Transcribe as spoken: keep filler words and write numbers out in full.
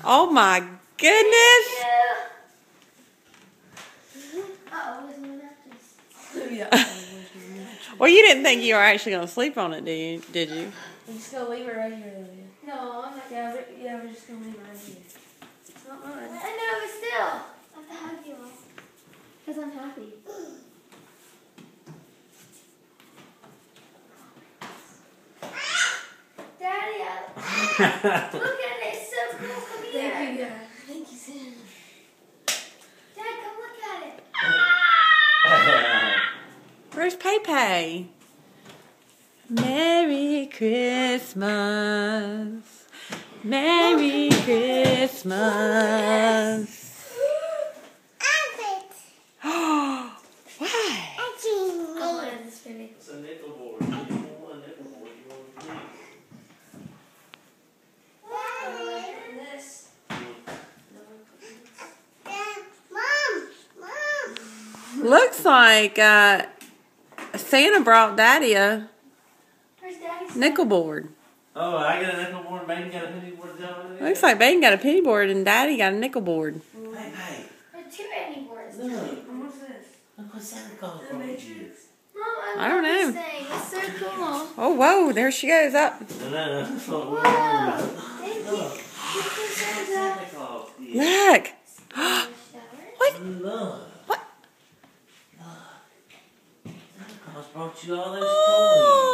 Oh my goodness. Well, you didn't think you were actually going to sleep on it, did you? Did you? I'm just going to leave it right here, Olivia. No, I'm not. Yeah, we're, yeah, we're just going to leave it right here. It's not mine. I know, but still. I have to hug you all. Because I'm happy. Daddy, I... look at it. It's so cool. Come here. Thank you, Dad. Thank you, Sam. Dad, come look at it. Where's Pei-Pei? Merry Christmas. Merry Christmas. Oh, why? It's a nickel board. You want a nickel board, you want to Looks like uh, Santa brought Daddy a nickel board. Oh, I got a nickel board, Baden got a penny board. Looks like Baden got a penny board and Daddy got a nickel board. Hey, hey. There's two penny boards. Look. What's this? Look what Santa Claus brought you. Mom, I, I don't know. This thing. It's so cool. Oh, whoa, there she goes up. No, no, no. That's what we're Whoa. about. Thank you. Look. Thank you, Santa. Santa Claus. Yeah. Look. What? Look. What? Look. Santa Claus brought you all those Oh. toys.